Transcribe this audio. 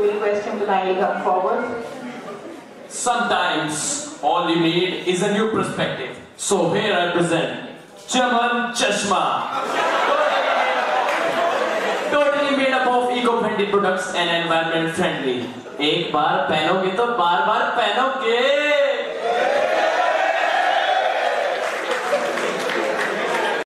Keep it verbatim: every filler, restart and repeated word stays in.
request him to kindly come forward. Sometimes all you need is a new perspective. So here I present Chaman Chashma. Totally made up of eco-friendly products and environment friendly. एक बार पहनोगे तो बार बार पहनोगे.